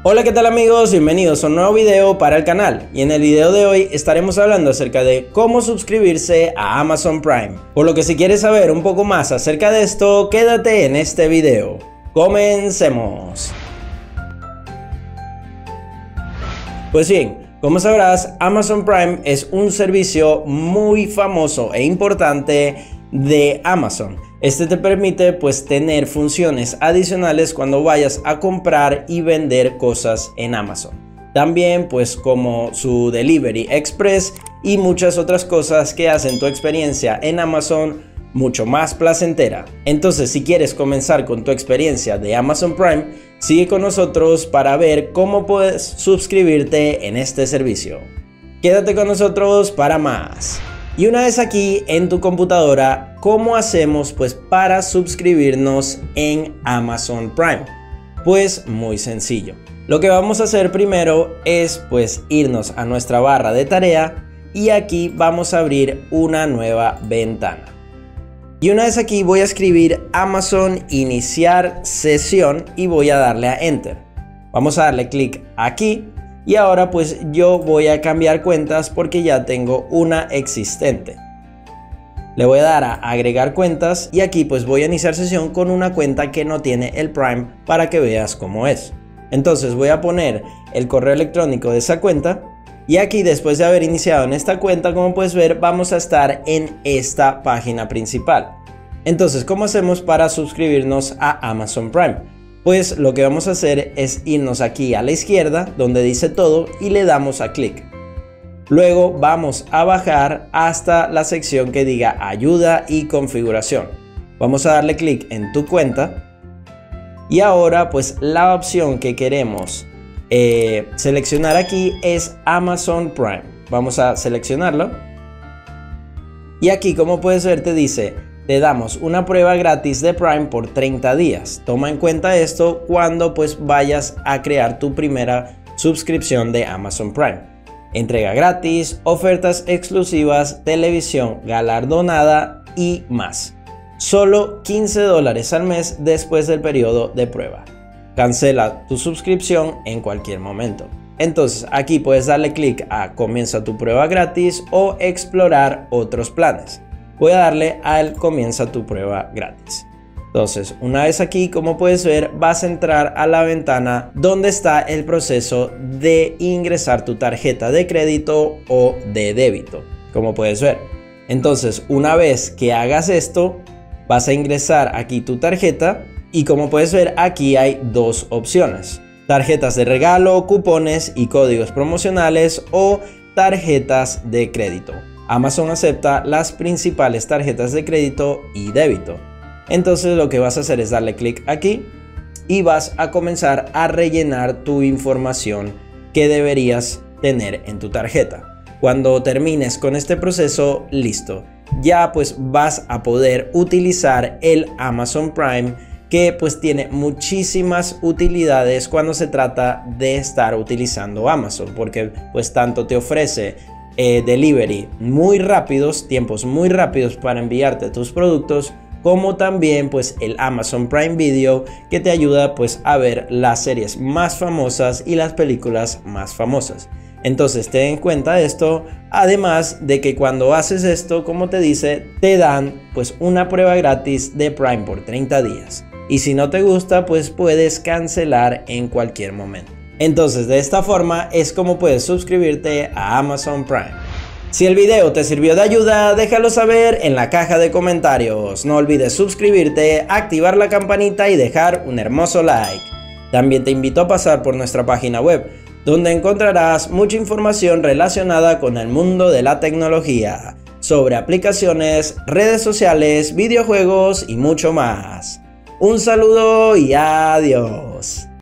Hola, ¿qué tal amigos? Bienvenidos a un nuevo video para el canal, y en el video de hoy estaremos hablando acerca de cómo suscribirse a Amazon Prime. Por lo que si quieres saber un poco más acerca de esto, quédate en este video. ¡Comencemos! Pues bien, como sabrás, Amazon Prime es un servicio muy famoso e importante de Amazon. Este te permite pues tener funciones adicionales cuando vayas a comprar y vender cosas en Amazon. También pues como su Delivery Express y muchas otras cosas que hacen tu experiencia en Amazon mucho más placentera. Entonces, si quieres comenzar con tu experiencia de Amazon Prime, sigue con nosotros para ver cómo puedes suscribirte en este servicio. Quédate con nosotros para más. Y una vez aquí en tu computadora, ¿cómo hacemos pues para suscribirnos en Amazon Prime? Pues muy sencillo. Lo que vamos a hacer primero es pues irnos a nuestra barra de tarea y aquí vamos a abrir una nueva ventana. Y una vez aquí voy a escribir Amazon iniciar sesión y voy a darle a Enter. Vamos a darle clic aquí. Y ahora pues yo voy a cambiar cuentas porque ya tengo una existente. Le voy a dar a agregar cuentas y aquí pues voy a iniciar sesión con una cuenta que no tiene el Prime para que veas cómo es. Entonces voy a poner el correo electrónico de esa cuenta y aquí después de haber iniciado en esta cuenta, como puedes ver, vamos a estar en esta página principal. Entonces, ¿cómo hacemos para suscribirnos a Amazon Prime? Pues lo que vamos a hacer es irnos aquí a la izquierda donde dice todo y le damos a clic. Luego vamos a bajar hasta la sección que diga ayuda y configuración. Vamos a darle clic en tu cuenta y ahora pues la opción que queremos seleccionar aquí es Amazon Prime. Vamos a seleccionarlo y aquí, como puedes ver, te dice: te damos una prueba gratis de Prime por 30 días. Toma en cuenta esto cuando pues vayas a crear tu primera suscripción de Amazon Prime. Entrega gratis, ofertas exclusivas, televisión galardonada y más. Solo $15 al mes después del periodo de prueba. Cancela tu suscripción en cualquier momento. Entonces aquí puedes darle clic a comienza tu prueba gratis o explorar otros planes. Voy a darle al comienza tu prueba gratis. Entonces, una vez aquí, como puedes ver, vas a entrar a la ventana donde está el proceso de ingresar tu tarjeta de crédito o de débito, como puedes ver. Entonces, una vez que hagas esto, vas a ingresar aquí tu tarjeta y como puedes ver, aquí hay dos opciones: tarjetas de regalo, cupones y códigos promocionales o tarjetas de crédito. Amazon acepta las principales tarjetas de crédito y débito. Entonces lo que vas a hacer es darle clic aquí y vas a comenzar a rellenar tu información que deberías tener en tu tarjeta. Cuando termines con este proceso, listo. Ya pues vas a poder utilizar el Amazon Prime, que pues tiene muchísimas utilidades cuando se trata de estar utilizando Amazon, porque pues tanto te ofrece delivery muy rápidos, tiempos muy rápidos para enviarte tus productos, como también pues el Amazon Prime Video, que te ayuda pues a ver las series más famosas y las películas más famosas. Entonces ten en cuenta esto, además de que cuando haces esto, como te dice, te dan pues una prueba gratis de Prime por 30 días. Y si no te gusta, pues puedes cancelar en cualquier momento. Entonces, de esta forma es como puedes suscribirte a Amazon Prime. Si el video te sirvió de ayuda, déjalo saber en la caja de comentarios. No olvides suscribirte, activar la campanita y dejar un hermoso like. También te invito a pasar por nuestra página web, donde encontrarás mucha información relacionada con el mundo de la tecnología, sobre aplicaciones, redes sociales, videojuegos y mucho más. Un saludo y adiós.